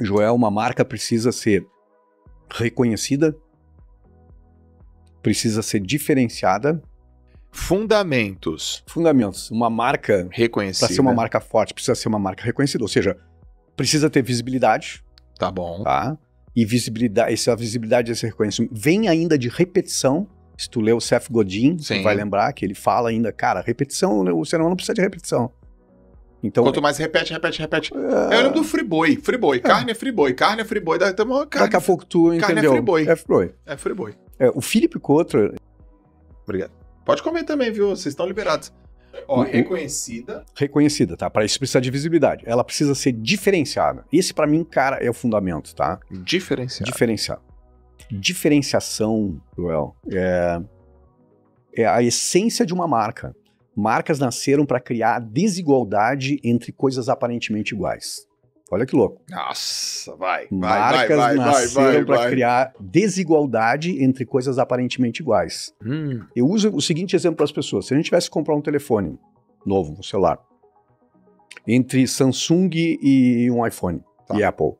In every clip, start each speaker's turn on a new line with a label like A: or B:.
A: Joel, uma marca precisa ser reconhecida, precisa ser diferenciada.
B: Fundamentos.
A: Uma marca,
B: Reconhecida.
A: para ser uma marca forte, precisa ser uma marca reconhecida. Ou seja, precisa ter visibilidade.
B: Tá bom.
A: Tá? E visibilidade, essa visibilidade, esse reconhecimento, vem ainda de repetição. Se tu lê o Seth Godin, você vai lembrar que ele fala ainda, cara, repetição, o ser humano não precisa de repetição. Então,
B: quanto mais repete. Eu lembro do Friboi. Carne é Friboi.
A: Daqui a pouco tu entendeu.
B: É Friboi.
A: O Philip Kotler...
B: Obrigado. Pode comer também, viu? Vocês estão liberados. Ó, reconhecida.
A: Reconhecida, tá? Para isso precisa de visibilidade. Ela precisa ser diferenciada. Esse, pra mim, cara, é o fundamento, tá? Diferenciado. Diferenciação, Joel, é a essência de uma marca. Marcas nasceram para criar desigualdade entre coisas aparentemente iguais. Olha que louco.
B: Nossa, vai.
A: Marcas nasceram para criar desigualdade entre coisas aparentemente iguais. Eu uso o seguinte exemplo para as pessoas. Se a gente tivesse que comprar um telefone novo, um celular, entre Samsung e um iPhone e Apple,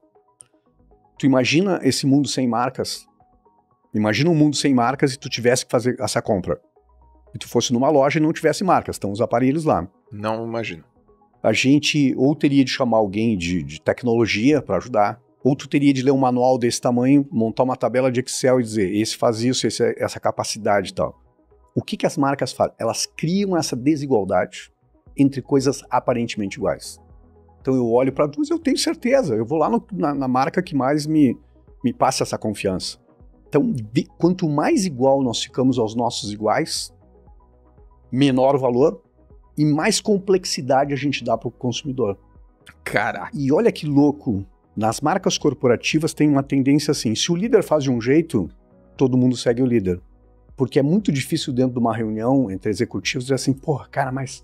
A: tu imagina esse mundo sem marcas? Imagina um mundo sem marcas e tu tivesse que fazer essa compra. E tu fosse numa loja e não tivesse marcas, estão os aparelhos lá.
B: Não imagino.
A: A gente ou teria de chamar alguém de tecnologia para ajudar, ou tu teria de ler um manual desse tamanho, montar uma tabela de Excel e dizer, esse faz isso, essa capacidade e tal. O que as marcas fazem? Elas criam essa desigualdade entre coisas aparentemente iguais. Então eu olho para duas, eu tenho certeza, eu vou lá na marca que mais me passa essa confiança. Então, quanto mais igual nós ficamos aos nossos iguais, menor o valor e mais complexidade a gente dá para o consumidor.
B: Caraca.
A: E olha que louco, nas marcas corporativas tem uma tendência assim, se o líder faz de um jeito, todo mundo segue o líder. Porque é muito difícil dentro de uma reunião entre executivos dizer assim, porra, cara, mas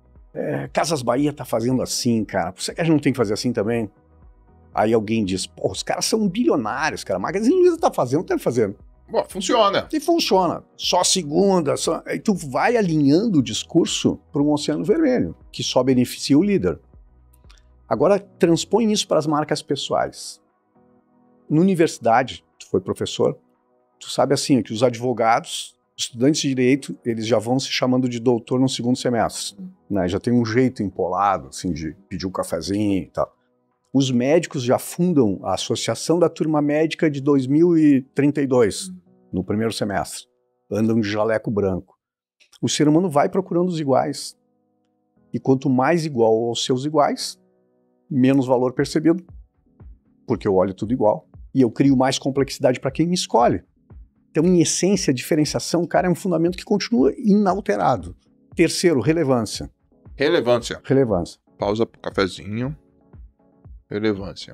A: Casas Bahia tá fazendo assim, cara, você que a gente não tem que fazer assim também? Aí alguém diz, pô, os caras são bilionários, cara, Magazine Luiza tá fazendo, tá fazendo.
B: Bom, funciona.
A: E funciona. Só segunda, só... Aí tu vai alinhando o discurso para um oceano vermelho, que só beneficia o líder. Agora, transpõe isso para as marcas pessoais. Na universidade, tu foi professor, tu sabe assim, que os advogados, estudantes de direito, eles já vão se chamando de doutor no segundo semestre. Né? Já tem um jeito empolado, assim, de pedir um cafezinho e tal. Os médicos já fundam a Associação da Turma Médica de 2032, no primeiro semestre. Andam de jaleco branco. O ser humano vai procurando os iguais. E quanto mais igual aos seus iguais, menos valor percebido, porque eu olho tudo igual. E eu crio mais complexidade para quem me escolhe. Então, em essência, a diferenciação, cara, é um fundamento que continua inalterado. Terceiro, relevância.
B: Relevância.
A: Pausa
B: pro cafezinho. Relevância.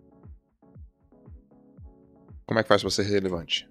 B: Como é que faz para ser relevante?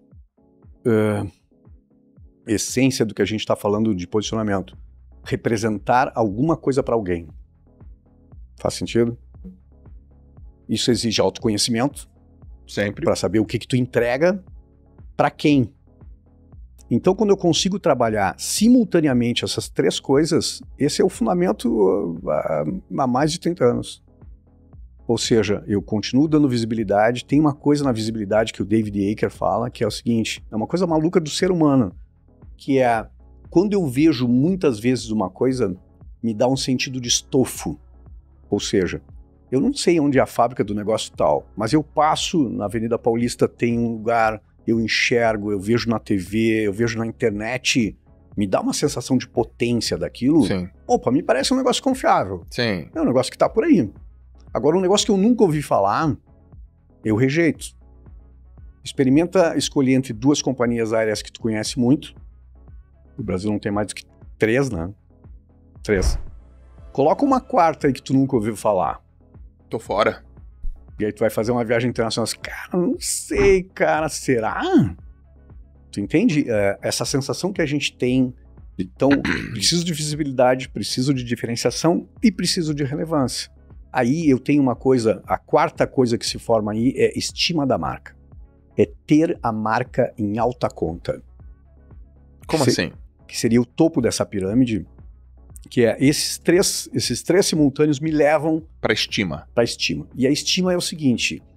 A: Essência do que a gente está falando de posicionamento. Representar alguma coisa para alguém. Faz sentido? Isso exige autoconhecimento.
B: Sempre.
A: Para saber o que tu entrega para quem. Então, quando eu consigo trabalhar simultaneamente essas três coisas, esse é o fundamento há mais de 30 anos. Ou seja, eu continuo dando visibilidade. Tem uma coisa na visibilidade que o David Aker fala, que é o seguinte, é uma coisa maluca do ser humano, que é, quando eu vejo muitas vezes uma coisa, me dá um sentido de estofo. Ou seja, eu não sei onde é a fábrica do negócio tal, mas eu passo na Avenida Paulista, tem um lugar, eu enxergo, eu vejo na TV, eu vejo na internet, me dá uma sensação de potência daquilo.
B: Sim.
A: Opa, me parece um negócio confiável.
B: Sim.
A: É um negócio que tá por aí. Agora, um negócio que eu nunca ouvi falar, eu rejeito. Experimenta escolher entre duas companhias aéreas que tu conhece muito. O Brasil não tem mais do que 3, né? 3. Coloca uma quarta aí que tu nunca ouviu falar.
B: Tô fora.
A: E aí tu vai fazer uma viagem internacional. Cara, não sei, cara, será? Tu entende? Essa sensação que a gente tem. Então, preciso de visibilidade, preciso de diferenciação e preciso de relevância. Aí eu tenho uma coisa, a quarta coisa que se forma aí é estima da marca. É ter a marca em alta conta.
B: Como assim?
A: Que seria o topo dessa pirâmide, que é esses três simultâneos me levam...
B: Para estima.
A: Para estima. E a estima é o seguinte,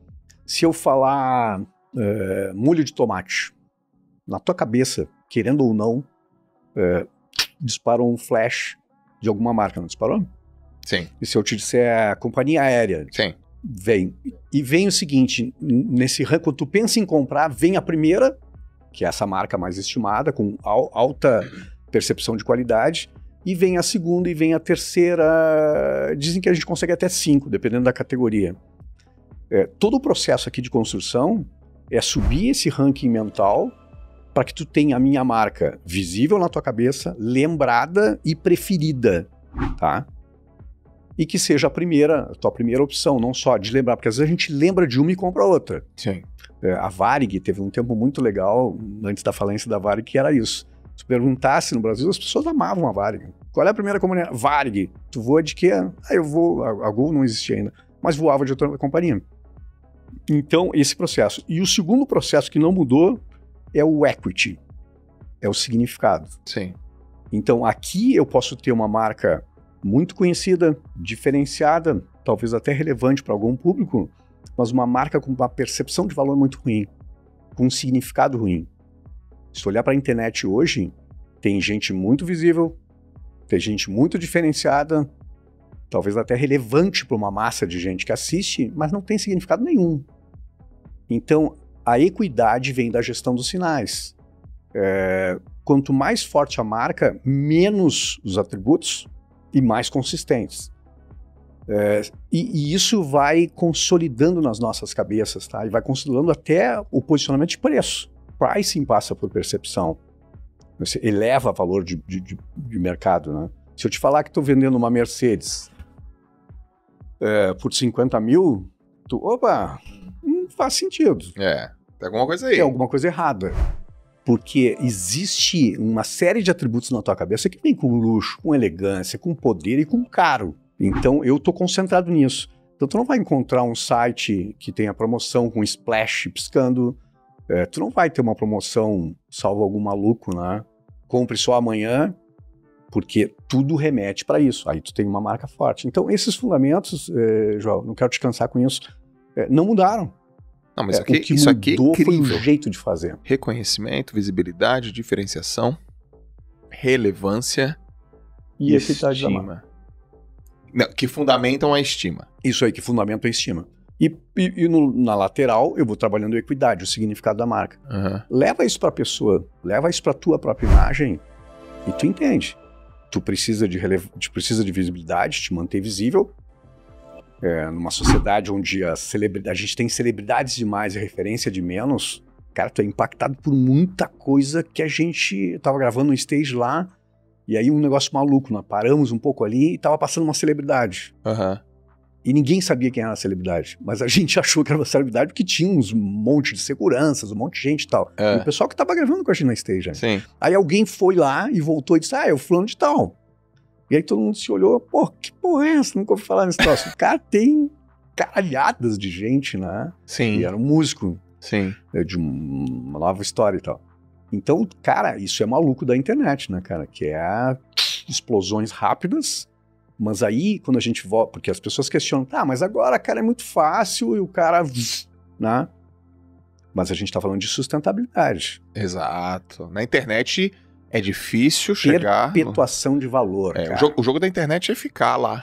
A: Se eu falar molho de tomate, na tua cabeça, querendo ou não, disparou um flash de alguma marca, não disparou?
B: Sim.
A: E se eu te disser a companhia aérea,
B: Sim.
A: vem. E vem o seguinte, nesse ranking, quando tu pensa em comprar, vem a primeira, que é essa marca mais estimada, com alta percepção de qualidade, e vem a segunda e vem a terceira, dizem que a gente consegue até 5, dependendo da categoria. Todo o processo aqui de construção é subir esse ranking mental para que tu tenha a minha marca visível na tua cabeça, lembrada e preferida, tá? E que seja a tua primeira opção, não só de lembrar, porque às vezes a gente lembra de uma e compra outra.
B: Sim.
A: A Varig teve um tempo muito legal, antes da falência da Varig, que era isso. Se tu perguntasse no Brasil, as pessoas amavam a Varig. Qual é a primeira companhia? Varig. Tu voa de quê? Eu vou... A Gol não existia ainda, mas voava de outra companhia. Então, esse processo. E o segundo processo que não mudou é o equity. É o significado.
B: Sim.
A: Então, aqui eu posso ter uma marca muito conhecida, diferenciada, talvez até relevante para algum público, mas uma marca com uma percepção de valor muito ruim, com um significado ruim. Se tu olhar para a internet hoje, tem gente muito visível, tem gente muito diferenciada, talvez até relevante para uma massa de gente que assiste, mas não tem significado nenhum. Então, a equidade vem da gestão dos sinais. Quanto mais forte a marca, menos os atributos e mais consistentes. E isso vai consolidando nas nossas cabeças, tá? E vai consolidando até o posicionamento de preço. Pricing passa por percepção. Você eleva valor de mercado, né? Se eu te falar que estou vendendo uma Mercedes por 50 mil, opa, não faz sentido.
B: Tem alguma coisa aí.
A: Tem alguma coisa errada. Porque existe uma série de atributos na tua cabeça que vem com luxo, com elegância, com poder e com caro. Então, eu estou concentrado nisso. Então, tu não vai encontrar um site que tenha promoção com splash piscando. Tu não vai ter uma promoção, salvo algum maluco, né? Compre só amanhã, porque tudo remete para isso. Aí tu tem uma marca forte. Então, esses fundamentos, João, não quero te cansar com isso, não mudaram.
B: Não, mas
A: o que mudou foi o jeito de fazer.
B: Reconhecimento, visibilidade, diferenciação, relevância
A: e equidade da marca.
B: Não, que fundamentam a estima.
A: Isso aí, que fundamentam a estima. E na lateral, eu vou trabalhando a equidade, o significado da marca.
B: Uhum.
A: Leva isso para a pessoa, leva isso para a tua própria imagem e tu entende. Tu precisa de visibilidade, te manter visível. Numa sociedade onde a gente tem celebridades demais e referência de menos, cara, tu é impactado por muita coisa que a gente tava gravando no stage lá, e aí um negócio maluco, nós paramos um pouco ali e tava passando uma celebridade.
B: Uhum.
A: E ninguém sabia quem era a celebridade, mas a gente achou que era uma celebridade porque tinha um monte de seguranças, um monte de gente e tal. E o pessoal que tava gravando com a gente na stage.
B: Sim.
A: Aí alguém foi lá e voltou e disse, é o fulano de tal. E aí todo mundo se olhou, pô, que porra é essa? Nunca ouvi falar nesse troço. O cara tem caralhadas de gente, né?
B: Sim.
A: E era um músico.
B: Sim.
A: De uma nova história e tal. Então, cara, isso é maluco da internet, né, cara? Que é explosões rápidas, mas aí, quando a gente volta... Porque as pessoas questionam, mas agora, cara, é muito fácil e o cara... né? Mas a gente tá falando de sustentabilidade.
B: Exato. Na internet... É difícil chegar...
A: Perpetuação de valor, cara.
B: O jogo da internet é ficar lá.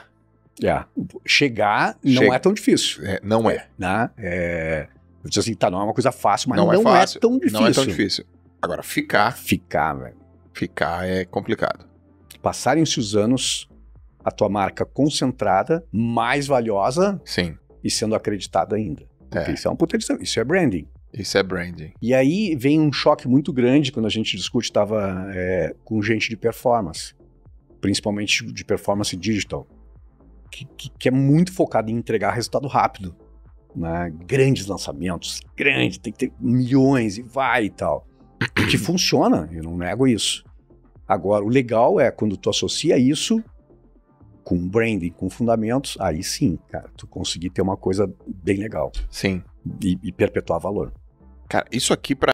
A: Chegar não é tão difícil.
B: Não é.
A: Né? Eu disse assim, não é uma coisa fácil, mas não é tão difícil.
B: Não é tão difícil. Agora, ficar...
A: velho.
B: Ficar é complicado.
A: Passarem-se os anos, a tua marca concentrada, mais valiosa...
B: Sim.
A: E sendo acreditada ainda. Porque isso é uma puta edição. Isso é branding.
B: Isso é branding.
A: E aí vem um choque muito grande quando a gente discute, com gente de performance, principalmente de performance digital, que é muito focado em entregar resultado rápido, né? Grandes lançamentos, tem que ter milhões e vai e tal, que funciona, eu não nego isso. Agora, o legal é quando tu associa isso com branding, com fundamentos, aí sim, cara, tu conseguir ter uma coisa bem legal.
B: Sim.
A: E perpetuar valor.
B: Cara, isso aqui pra